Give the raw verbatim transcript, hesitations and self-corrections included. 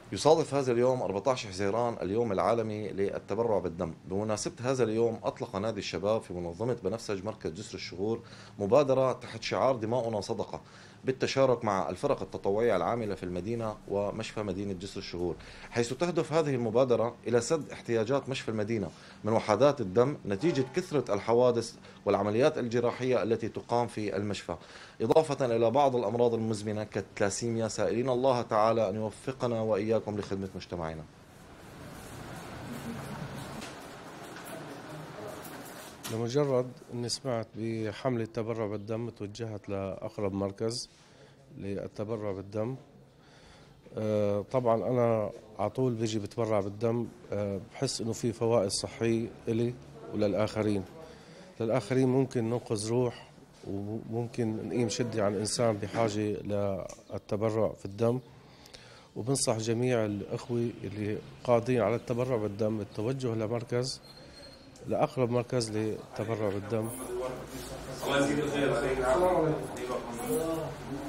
يصادف هذا اليوم أربعة عشر حزيران اليوم العالمي للتبرع بالدم. بمناسبة هذا اليوم أطلق نادي الشباب في منظمة بنفسج مركز جسر الشهور مبادرة تحت شعار دماؤنا صدقة، بالتشارك مع الفرق التطوعية العاملة في المدينة ومشفى مدينة جسر الشهور، حيث تهدف هذه المبادرة إلى سد احتياجات مشفى المدينة من وحدات الدم نتيجة كثرة الحوادث والعمليات الجراحية التي تقام في المشفى، إضافة إلى بعض الأمراض المزمنة كالتلاسيميا، سائلين الله تعالى أن يوفقنا وإياكم لخدمة مجتمعنا. لمجرد أني سمعت بحملة تبرع بالدم توجهت لأقرب مركز للتبرع بالدم. آه، طبعا أنا على طول بيجي بتبرع بالدم، آه، بحس إنه في فوائد صحية إلي وللآخرين. للآخرين ممكن ننقذ روح، وممكن نقيم شدة عن إنسان بحاجة للتبرع في الدم. وبنصح جميع الأخوة اللي قادرين على التبرع بالدم التوجه لمركز لأقرب مركز للتبرع بالدم. الله يزيد الخير.